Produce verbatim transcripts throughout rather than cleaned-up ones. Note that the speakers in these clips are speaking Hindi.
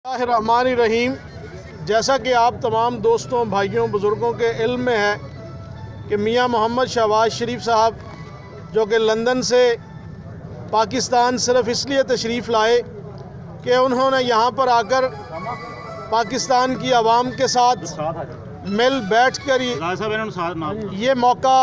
रहमान-ई-रहीम। जैसा कि आप तमाम दोस्तों, भाइयों, बुज़ुर्गों के इल्म में है कि मियाँ मोहम्मद शहबाज शरीफ साहब जो कि लंदन से पाकिस्तान सिर्फ़ इसलिए तशरीफ़ लाए कि उन्होंने यहाँ पर आकर पाकिस्तान की आवाम के साथ मिल बैठ कर ये मौका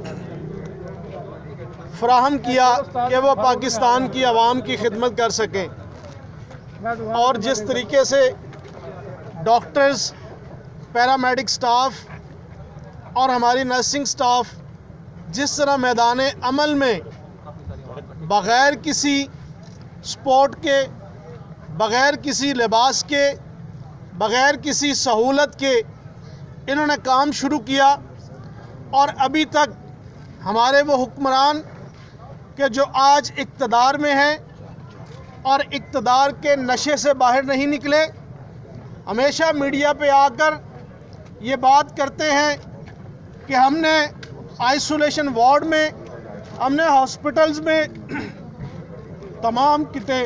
फ़राहम किया कि वो पाकिस्तान की आवाम की खिदमत कर सकें। और जिस तरीके से डॉक्टर्स, पैरामेडिक स्टाफ और हमारी नर्सिंग स्टाफ जिस तरह मैदान अमल में बग़ैर किसी स्पोर्ट के, बग़ैर किसी लिबास के, बग़ैर किसी सहूलत के इन्होंने काम शुरू किया, और अभी तक हमारे वो हुक्मरान के जो आज इक़्तिदार में हैं और इक़्तिदार के नशे से बाहर नहीं निकले, हमेशा मीडिया पे आकर ये बात करते हैं कि हमने आइसोलेशन वार्ड में, हमने हॉस्पिटल्स में तमाम किटें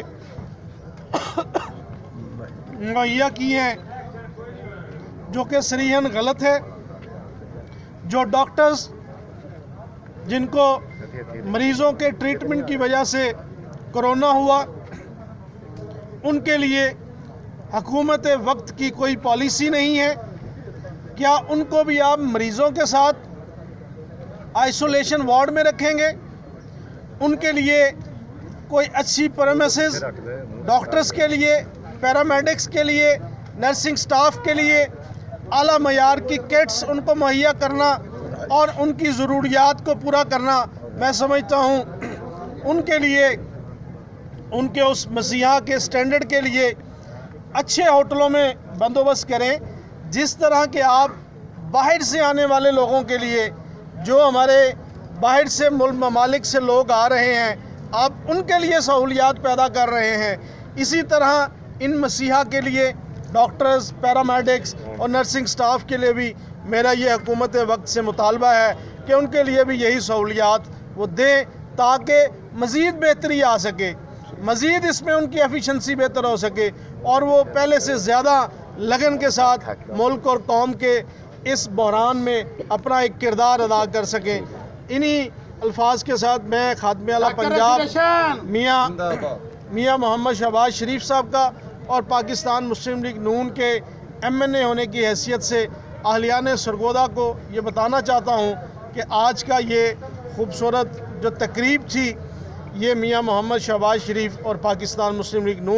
मुहैया की हैं, जो कि सरीहन गलत है। जो डॉक्टर्स जिनको मरीज़ों के ट्रीटमेंट की वजह से कोरोना हुआ, उनके लिए हुकूमत वक्त की कोई पॉलिसी नहीं है। क्या उनको भी आप मरीज़ों के साथ आइसोलेशन वार्ड में रखेंगे? उनके लिए कोई अच्छी प्रेमिसेस डॉक्टर्स के लिए, पैरामेडिक्स के लिए, नर्सिंग स्टाफ के लिए आला मयार की किट्स उनको मुहैया करना और उनकी ज़रूरियात को पूरा करना, मैं समझता हूँ उनके लिए, उनके उस मसीहा के स्टैंडर्ड के लिए अच्छे होटलों में बंदोबस्त करें। जिस तरह के आप बाहर से आने वाले लोगों के लिए, जो हमारे बाहर से मुल्क ममालिक से लोग आ रहे हैं, आप उनके लिए सहूलियात पैदा कर रहे हैं। इसी तरह इन मसीहा के लिए डॉक्टर्स, पैरामेडिक्स और नर्सिंग स्टाफ के लिए भी मेरा ये हुकूमत वक्त से मुतालबा है कि उनके लिए भी यही सहूलियात वो दें, ताकि मज़ीद बेहतरी आ सके, मज़ीद इसमें उनकी एफिशिएंसी बेहतर हो सके और वो पहले से ज़्यादा लगन के साथ मुल्क और कौम के इस बहरान में अपना एक किरदार अदा कर सकें। इन्हीं अल्फाज के साथ मैं खादिम आला पंजाब मियाँ मियाँ मोहम्मद शहबाज शरीफ साहब का और पाकिस्तान मुस्लिम लीग नून के एम एन ए होने की हैसियत से अहलियान सरगोदा को ये बताना चाहता हूँ कि आज का ये खूबसूरत जो तकरीब थी, ये मियाँ मोहम्मद शहबाज शरीफ और पाकिस्तान मुस्लिम लीग नून